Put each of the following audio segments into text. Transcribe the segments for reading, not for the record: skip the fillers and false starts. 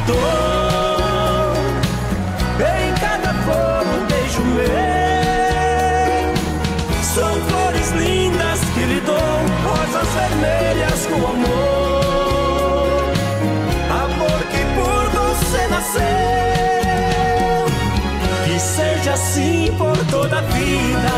dou. Em cada flor um beijo meu. São flores lindas que lhe dou, rosas vermelhas com amor. Amor que por você nasceu. Que seja assim por toda a vida.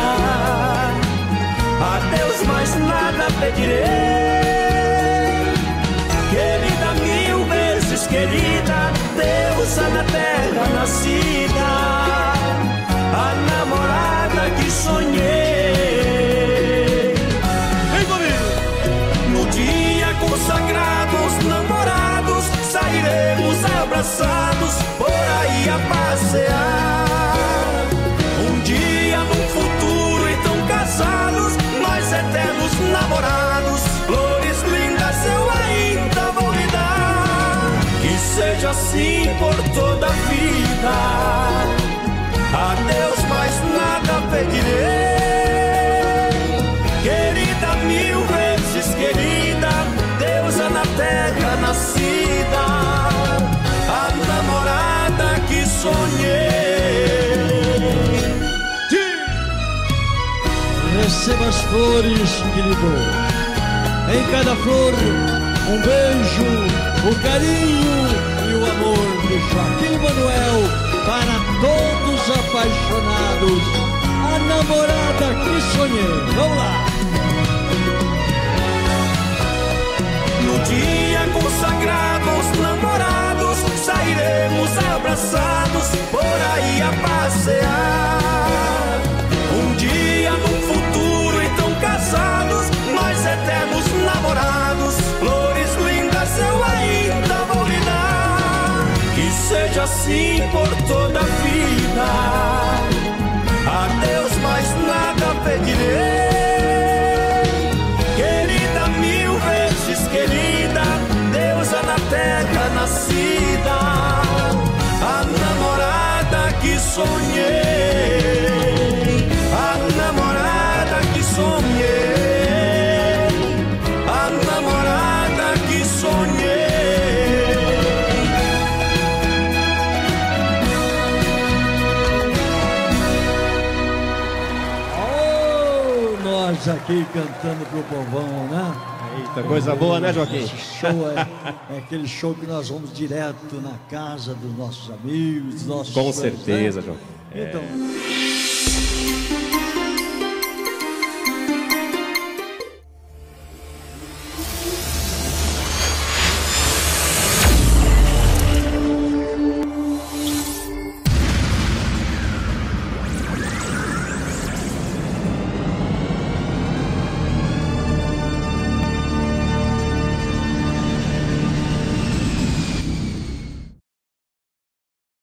A Deus mais nada pedirei. Querida, mil vezes querida, deusa na terra nascida, a namorada que sonhei. No dia consagrados, namorados, sairemos abraçados por aí a passear. Um dia num futuro então casados, mas eternos namorados, flores lindas eu ainda vou lhe dar. Que seja assim por toda a vida. A Deus mais nada pedirei. Querida, mil vezes querida, deusa na terra nascida, a namorada que sonhei. Receba as flores que lhe dou. Em cada flor, um beijo, o carinho e o amor de Joaquim Manuel para todos apaixonados. A namorada que sonhei. Vamos lá! No dia consagrados, namorados, sairemos abraçados por aí a passear. Um dia num futuro então casados, mas eternos namorados, flores lindas eu ainda vou lhe dar. Que seja assim por toda a vida. A Deus mais nada pedirei. Querida, mil vezes querida, deusa na terra nascida, a namorada que sonhei. A namorada que sonhei. A namorada que sonhei. Oh, nós aqui cantando pro povão, né? Eita, coisa boa, né, Joaquim? Esse show é aquele show que nós vamos direto na casa dos nossos amigos, dos nossos Com fãs, certeza, né? Joaquim. Então...